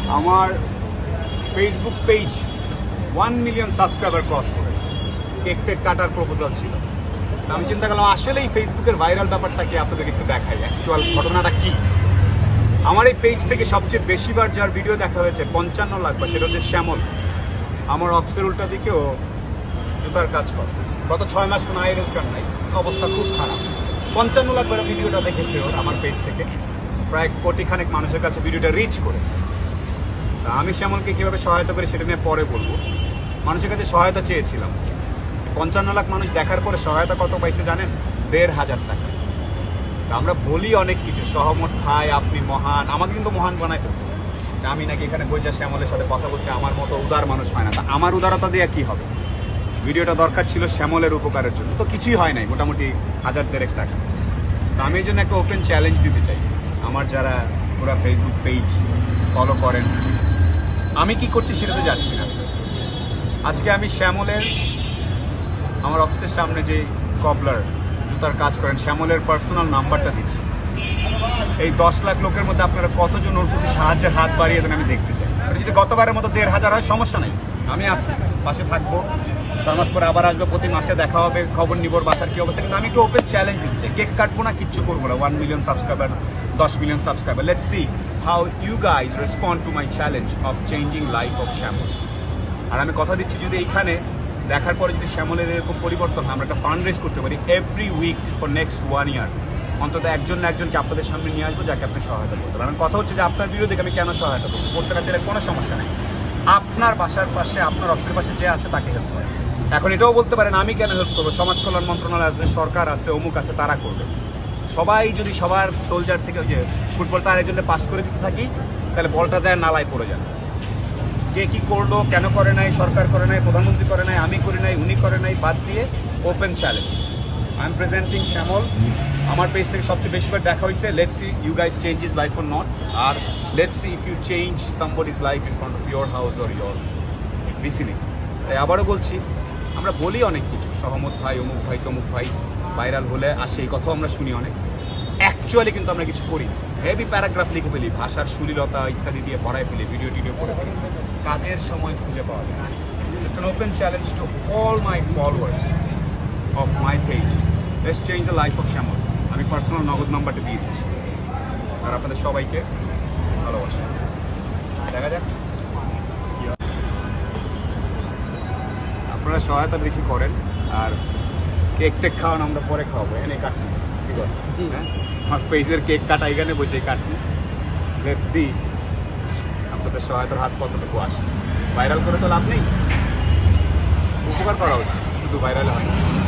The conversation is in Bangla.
আমার Facebook page 1 million subscriber cross করেছে। কেক টেক কাটার প্রপোজাল ছিল। আমি চিন্তা করলাম আসলে এই ফেসবুকের ভাইরাল ব্যাপারটা কি আপনাদেরকে একটু দেখাই, অ্যাকচুয়াল ঘটনাটা কি। আমার এই পেজ থেকে সবচেয়ে বেশিবার যার ভিডিও দেখা হয়েছে 55 লাখ, বা সেটা হচ্ছে শ্যামল। আমার অফিসের উল্টা দিকেও জুতার কাজ করে, গত 6 মাস কোনো আয় রোজগার নাই, অবস্থা খুব খারাপ। 55 লাখ করে ভিডিওটা দেখেছে ওর আমার পেজ থেকে, প্রায় কোটিখানেক মানুষের কাছে ভিডিওটা রিচ করেছে। তা আমি শ্যামলকে কীভাবে সহায়তা করি সেটা নিয়ে পরে বলবো। মানুষের কাছে সহায়তা চেয়েছিলাম। 55 লাখ মানুষ দেখার পরে সহায়তা কত পাইছে জানেন? 1,500 টাকা। আমরা বলি অনেক কিছু, সহমত ভাই আপনি মহান, আমাকে কিন্তু মহান বানাই ফেলছে। আমি নাকি এখানে বসে শ্যামলের সাথে কথা বলছি, আমার মতো উদার মানুষ হয় না। তা আমার উদারতা দিয়ে কি হবে? ভিডিওটা দরকার ছিল শ্যামলের উপকারের জন্য, তো কিছুই হয় নাই, মোটামুটি 1,000 টাকা। আমি এই জন্য একটা ওপেন চ্যালেঞ্জ দিতে চাই আমার যারা পুরো ফেসবুক পেজ ফলো করেন। আমি কি করছি সেটাতে যাচ্ছি না। আজকে আমি শ্যামলের, আমার অফিসের সামনে যে কবলার জুতার কাজ করেন, শ্যামলের পার্সোনাল নাম্বারটা দিচ্ছি। এই 10 লাখ লোকের মধ্যে আপনারা কতজন ওর প্রতি সাহায্যের হাত বাড়িয়ে দেন আমি দেখতে চাই। যদি গতবারের মতো 1,500 হয় সমস্যা নেই, আমি আছি, পাশে থাকবো। 6 মাস পরে আবার আসবো, প্রতি মাসে দেখা হবে, খবর নিব বাসার কি অবস্থা। কিন্তু আমি একটু ওপেন চ্যালেঞ্জ দিচ্ছি, কেক কাটবো না, কিচ্ছু করবো না। 1 million subscriber, 10 million subscriber, let's see how you guys respond to my challenge of changing life of Shyamal. আর আমি কথা দিচ্ছি, যদি এইখানে দেখার পরে যদি শ্যামলের এরকম পরিবর্তন হয়, আমরা একটা ফান্ড রেজ করতে পারি every week for next 1 year. অন্তত একজন না একজনকে আপনাদের সামনে নিয়ে আসবো যাকে আপনি সহায়তা করতে পারেন। কথা হচ্ছে যে আপনার ভিডিও দেখে আমি কেন সহায়তা করবো, করতে কাছে কোনো সমস্যা নেই। আপনার বাসার পাশে, আপনার অফিসের পাশে যে আছে তাকে হেল্প করেন। এখন এটাও বলতে পারেন আমি কেন হেল্প করবো, সমাজ কল্যাণ মন্ত্রণালয় আছে, সরকার আছে, অমুক আছে, তারা করবে। সবাই যদি সবার সোলজার থেকে ওই যে ফুটবলটা আরেকজনকে পাস করে দিতে থাকি, তাহলে বলটা যায় নালায় পড়ে যাবে। কে কী করলো, কেন করে নাই, সরকার করে নাই, প্রধানমন্ত্রী করে নাই, আমি করি নাই, উনি করে নাই, বাদ দিয়ে open challenge. I am presenting Shyamal. আমার পেজ থেকে সবচেয়ে বেশিবার দেখা হয়েছে। Let's see you guys change is life or not, আর let's see if you change somebody's life in front of your house or your vicinity. তাই আবারও বলছি, আমরা বলি অনেক কিছু, সহমত ভাই, অমুক ভাই, তমুক ভাই, ভাইরাল হলে আসে, এই কথাও আমরা শুনি অনেক। অ্যাকচুয়ালি কিন্তু আমরা কিছু করি, হেভি প্যারাগ্রাফ লিখে ফেলি, ভাষার সুলীলতা ইত্যাদি দিয়ে ভরায় ফেলি, ভিডিও টিডিও করে ফেলি, কাজের সময় খুঁজে পাওয়া যায় না। It's an open challenge to all my followers of my page, let's change the life of Shyamal. আমি পার্সোনাল নগদ নাম্বারটা দিয়ে দিচ্ছি, আর আপনাদের সবাইকে ভালোবাসা। দেখা যাক আপনারা সহায়তা বেশি করেন। আর কেক টেক খাওয়ান আমরা পরে খাওয়াবো, এনে কাটুন, ঠিক আছে? জি হ্যাঁ, আমার পেজের কেক কাটা এখানে বসে কাটুন। লেটস সি আপনাদের সহায়তার হাত কতটুকু আসে। ভাইরাল করে তো লাভ নেই, উপকার করা উচিত, শুধু ভাইরাল হয়।